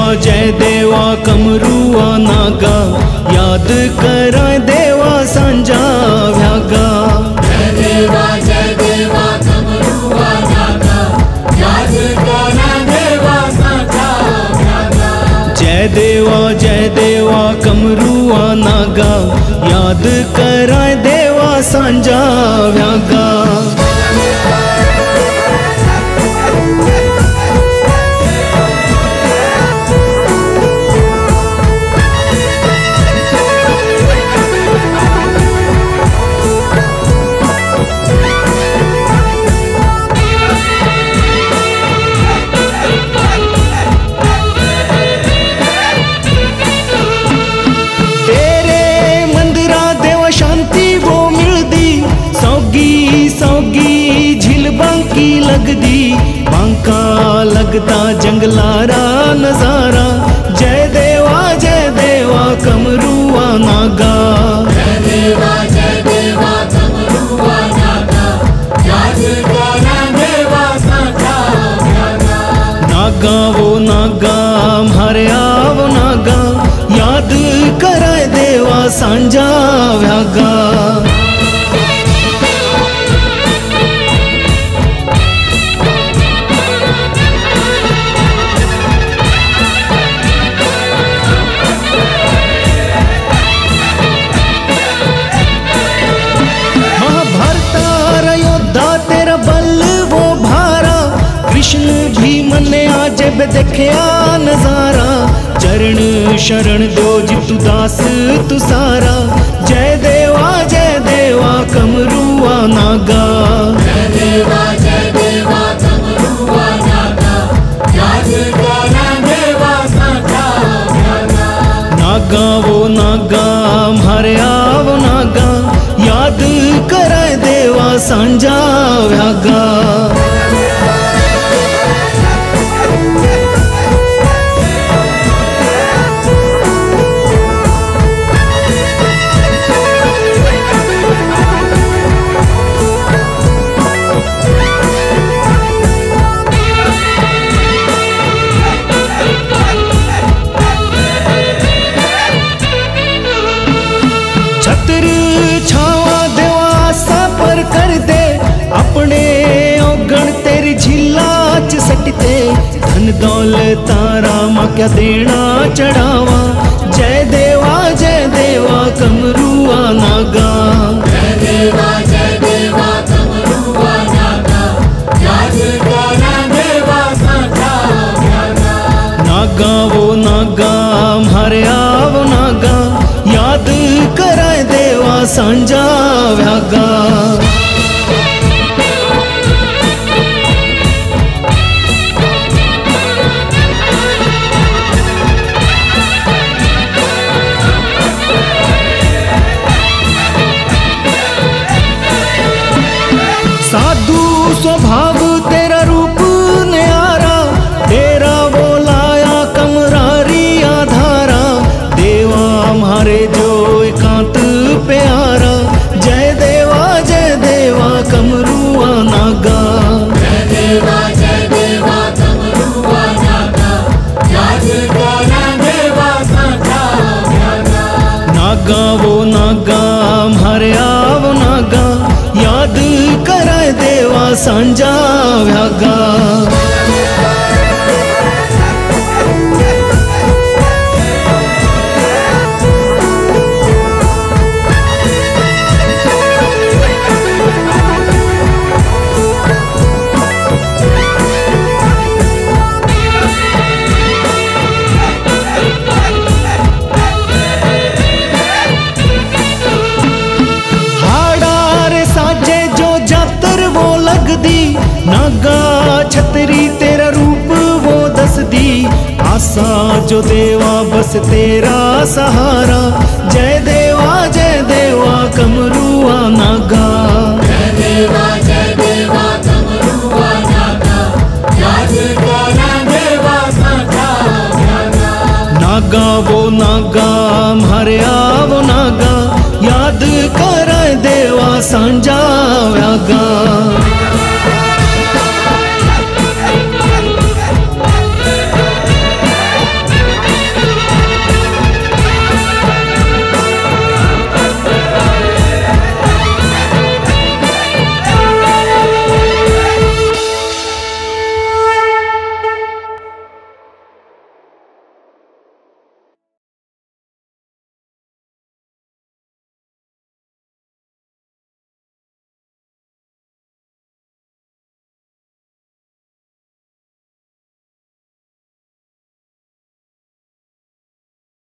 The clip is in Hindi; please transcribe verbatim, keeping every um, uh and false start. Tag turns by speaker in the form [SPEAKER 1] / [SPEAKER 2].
[SPEAKER 1] जय देवा कमरुआ नागा, याद कराय देवा सांजा व्यागा।
[SPEAKER 2] जय देवा जय देवा कमरुआ नागा, याद कराय देवा सांजा व्यागा।
[SPEAKER 1] जय देवा जय देवा कमरुआ नागा, याद कराय देवा सांजा व्यागा। बांकी लगदी बांका लगता जंगलारा नजारा। जय देवा जय देवा कमरुआ नागा,
[SPEAKER 2] जय देवा जय देवा कमरुआ नागा, याद कराय देवा सांजा व्यागा।
[SPEAKER 1] नागा वो नागा म्हारे आवो नागा, याद कराय देवा सांजा व्यागा। कृष्ण भी मने आज देखिया नजारा, चरण शरण दो जितु दास तु सारा। जय देवा जय देवा कमरुआ नागा,
[SPEAKER 2] जय देवा जय देवा कमरुआ नागा, याद कराय देवा सांजा व्यागा।
[SPEAKER 1] नागा वो नागा म्हारे आवो नागा, याद कराय देवा सांजा व्यागा। अपने औगण तेरी झीला च सटते, धन दौलत रामा क्या देना चढ़ावा। जय देवा जय देवा कमरुआ नागा,
[SPEAKER 2] जय देवा जय देवा कमरुआ नागा, याद कराय देवा सांजा व्यागा।
[SPEAKER 1] नागा वो नागा म्हारे आवो नागा, याद कराय देवा सांजा व्यागा। साधु स्वभाव तेरा रूप न्यारा, तेरा वो लाया कमरारी आधारा। देवा हमारे जो एकांत प्यारा, जय देवा जय देवा कमरुआ नागा,
[SPEAKER 2] जय देवा जय देवा कमरुआ नागा, याद कराय देवा सांजा व्यागा।
[SPEAKER 1] नागा वो नागा म्हारे आवो नागा, याद कराय देवा सांजा व्यागा। नागा छतरी तेरा रूप वो दस दी, आसा जो देवा बस तेरा सहारा। जय देवा जय देवा कमरुआ नागा,
[SPEAKER 2] जय देवा जय देवा कमरुआ नागा, याद कराय देवा सांजा व्यागा।
[SPEAKER 1] नागा वो नागा म्हारे आवो नागा, याद कराय देवा सांजा व्यागा।